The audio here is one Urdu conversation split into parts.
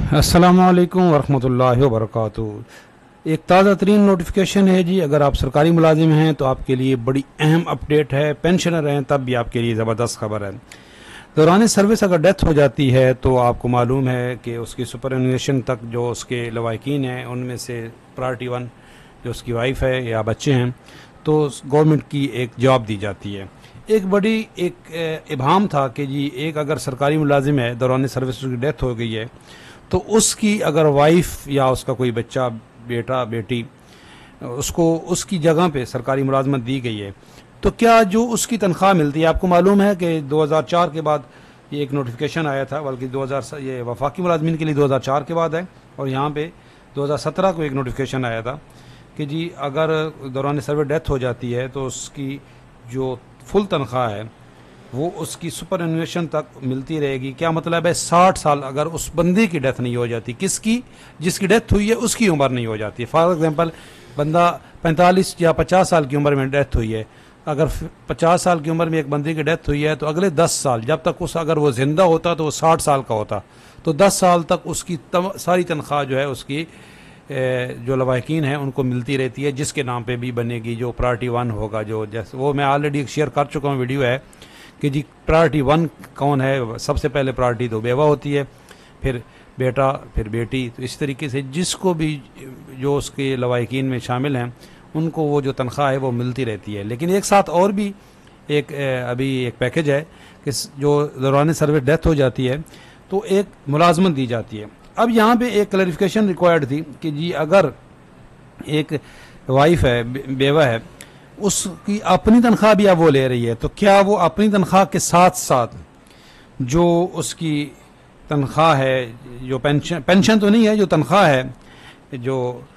السلام علیکم ورحمۃ اللہ وبرکاتہ۔ ایک تازہ ترین نوٹیفیکیشن ہے جی، اگر آپ سرکاری ملازم ہیں تو آپ کے لیے بڑی اہم اپڈیٹ ہے، پینشنر ہیں تب بھی آپ کے لیے زبردست خبر ہے۔ دوران سروس اگر ڈیتھ ہو جاتی ہے تو آپ کو معلوم ہے کہ اس کی سپرانویشن تک جو اس کے لواحقین ہیں ان میں سے پرائرٹی 1 جو اس کی وائف ہے یا بچے ہیں تو گورنمنٹ کی ایک جاب دی جاتی ہے۔ ایک بڑی ابہام تھا کہ جی ایک اگر سرکاری ملازم ہے دوران سروس کی ڈیتھ ہو گئی ہے تو اس کی اگر وائف یا اس کا کوئی بچہ بیٹا بیٹی اس کو اس کی جگہ پہ سرکاری ملازمت دی گئی ہے تو کیا جو اس کی تنخواہ ملتی ہے، آپ کو معلوم ہے کہ 2004 کے بعد یہ ایک نوٹیفیکیشن آیا تھا، بلکہ یہ وفاقی ملازمین کے لیے 2004 کے بعد ہے، اور یہاں پہ 2017 کو ایک نوٹیفیکیشن آیا تھا کہ جی اگر دوران سروس ڈیتھ ہو جاتی ہے تو اس کی جو فل تنخواہ ہے وہ اس کی سپر انویشن تک ملتی رہے گی۔ کیا مطلب ہے؟ 60 سال اگر اس بندے کی ڈیتھ نہیں ہو جاتی، کس کی؟ جس کی ڈیتھ ہوئی ہے اس کی عمر نہیں ہو جاتی۔ فار ایگزامپل بندہ 45 یا 50 سال کی عمر میں ڈیتھ ہوئی ہے، اگر 50 سال کی عمر میں ایک بندے کی ڈیتھ ہوئی ہے تو اگلے 10 سال جب تک اگر وہ زندہ ہوتا تو وہ 60 سال کا ہوتا، تو 10 سال تک اس کی ساری تنخواہ جو ہے اس کی جو لواحقین ہیں ان کو ملتی رہتی ہے، جس کے نام پہ بھی بنے گی جو پرائرٹی 1 ہوگا، جو جیسے وہ میں آلریڈی شیئر کر چکا ہوں، ویڈیو ہے کہ جی پرائرٹی 1 کون ہے۔ سب سے پہلے پرائرٹی تو بیوہ ہوتی ہے، پھر بیٹا، پھر بیٹی، تو اس طریقے سے جس کو بھی جو اس کے لواحقین میں شامل ہیں ان کو وہ جو تنخواہ ہے وہ ملتی رہتی ہے۔ لیکن ایک ساتھ اور بھی ابھی ایک پیکج ہے کہ جو دوران سروس ڈیتھ ہو جاتی ہے تو ایک ملازمت دی جاتی ہے۔ اب یہاں پہ ایک کلیریفیکیشن ریکوائرڈ تھی کہ جی اگر ایک وائف ہے، بیوہ ہے، اس کی اپنی تنخواہ بھی اب وہ لے رہی ہے تو کیا وہ اپنی تنخواہ کے ساتھ ساتھ جو اس کی تنخواہ ہے، جو پینشن تو نہیں ہے، جو تنخواہ ہے جو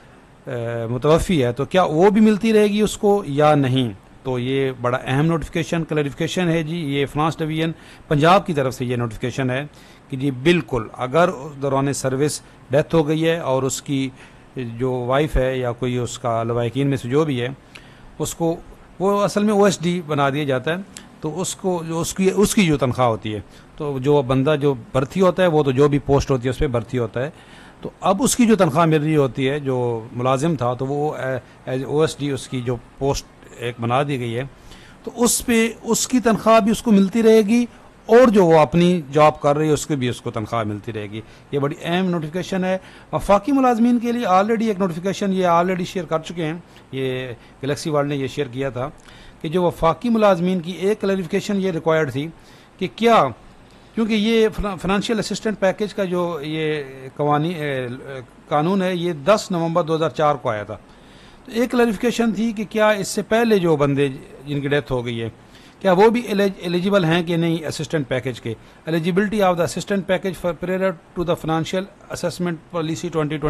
متوفی ہے، تو کیا وہ بھی ملتی رہے گی اس کو یا نہیں؟ تو یہ بڑا اہم نوٹیفیکیشن کلیریفیکیشن ہے جی، یہ فنانس ڈویژن پنجاب کی طرف سے یہ نوٹیفیکیشن ہے کہ جی بالکل اگر دوران سروس ڈیتھ ہو گئی ہے اور اس کی جو وائف ہے یا کوئی اس کا لواحقین میں سے جو بھی ہے اس کو وہ اصل میں OSD بنا دیا جاتا ہے، تو اس کو جو اس کی جو تنخواہ ہوتی ہے، تو جو بندہ جو بھرتی ہوتا ہے وہ تو جو بھی پوسٹ ہوتی ہے اس پہ بھرتی ہوتا ہے، تو اب اس کی جو تنخواہ مل رہی ہوتی ہے جو ملازم تھا تو وہ ایز OSD اس کی جو پوسٹ ایک بنا دی گئی ہے تو اس پہ اس کی تنخواہ بھی اس کو ملتی رہے گی، اور جو وہ اپنی جاب کر رہی ہے اس کی بھی اس کو تنخواہ ملتی رہے گی۔ یہ بڑی اہم نوٹیفیکیشن ہے۔ وفاقی ملازمین کے لیے آلریڈی ایک نوٹیفیکیشن یہ آلریڈی شیئر کر چکے ہیں، یہ گلیکسی ورلڈ نے یہ شیئر کیا تھا کہ جو وفاقی ملازمین کی ایک کلیریفیکیشن یہ ریکوائرڈ تھی کہ کیا، کیونکہ یہ فنانشیل اسسٹنٹ پیکج کا جو یہ قانون ہے یہ 10 نومبر 2004 کو آیا تھا، تو ایک کلیریفیکیشن تھی کہ کیا اس سے پہلے جو بندے جن کی ڈیتھ ہو گئی ہے کیا وہ بھی ایلیجیبل ہیں کہ نہیں اسسٹنٹ پیکج کے۔ Eligibility of the assistant package for prior to the financial assessment policy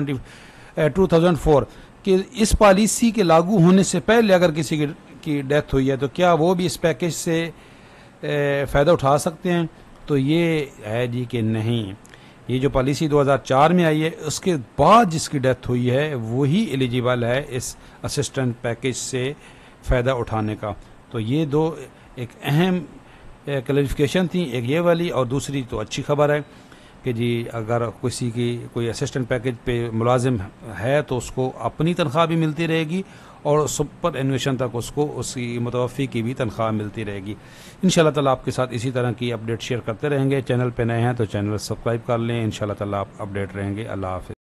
2004 کہ اس پالیسی کے لاگو ہونے سے پہلے اگر کسی کی ڈیتھ ہوئی ہے تو کیا وہ بھی اس پیکج سے فائدہ اٹھا سکتے ہیں؟ تو یہ ہے جی کہ نہیں، یہ جو پالیسی 2004 میں آئی ہے اس کے بعد جس کی ڈیتھ ہوئی ہے وہی ایلیجیبل ہے اس اسسٹنٹ پیکج سے فائدہ اٹھانے کا۔ تو یہ دو ایک اہم کلیریفیکیشن تھی، ایک یہ والی، اور دوسری تو اچھی خبر ہے کہ جی اگر کسی کی کوئی اسسٹنٹ پیکج پہ ملازم ہے تو اس کو اپنی تنخواہ بھی ملتی رہے گی اور سپر انویشن تک اس کو اس کی متوفی کی بھی تنخواہ ملتی رہے گی۔ انشاءاللہ تعالیٰ آپ کے ساتھ اسی طرح کی اپڈیٹ شیئر کرتے رہیں گے۔ چینل پہ نئے ہیں تو چینل سبسکرائب کر لیں، انشاءاللہ تعالیٰ آپ اپڈیٹ رہیں گے۔ اللہ حافظ۔